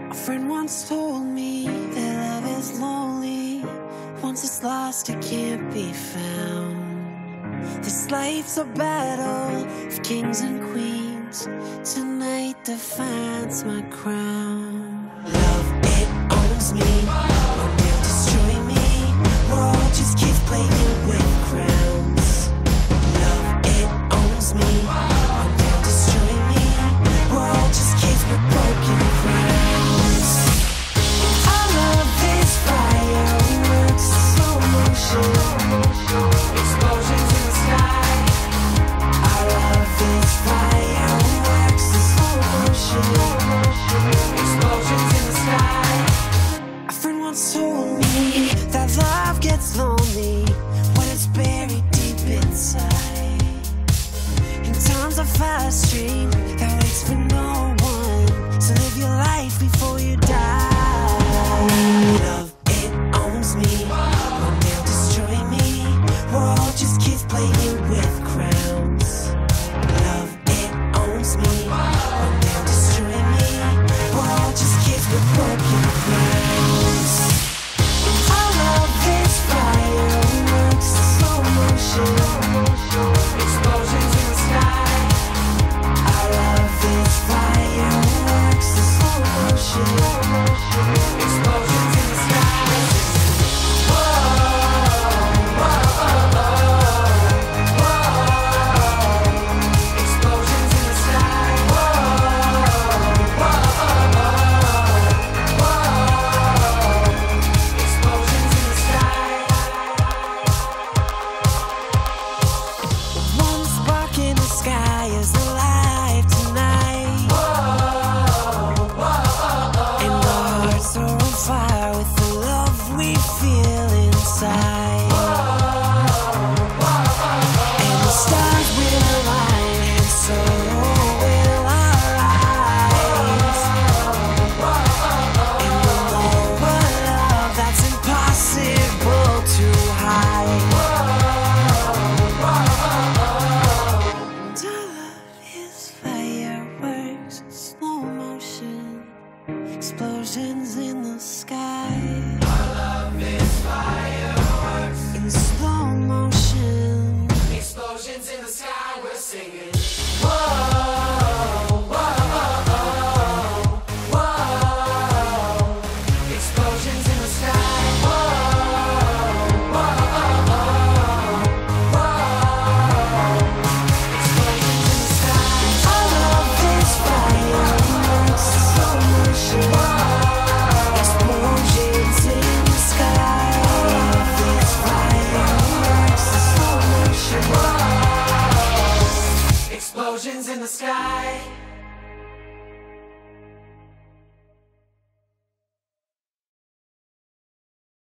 A friend once told me that love is lonely. Once it's lost, it can't be found. This life's a battle of kings and queens. Tonight defines my crown. Love, it owns me, or will destroy me. We're all just kids playing with crowns. Love, it owns me, or will destroy me. We're all just kids with broken crowns. Our love is fireworks, slow motion, explosions in the sky. Our love is fireworks, slow motion, explosions in the sky. A friend once told me that love gets lonely when it's buried deep inside. In times of fast stream that waits for no one, so live your life before you die. Love, it owns me, or will destroy me. We're all just kids playing with crowns. Love, it owns me, or will destroy me. We're all just kids with broken crowns. Our love is fireworks, slow motion, explosions in the sky. Our love is fireworks, slow motion, explosions in the sky. Whoa, whoa, whoa, explosions in the sky. Whoa, whoa, explosions in the sky. One spark in the sky is alive tonight. And our hearts are on fire with the love we feel inside. And the stars will align, and so will our eyes. And we'll know a love that's impossible to hide. And our love is fireworks, slow motion, explosions in the sky. Our love is fireworks in slow motion, explosions in the sky. We're singing.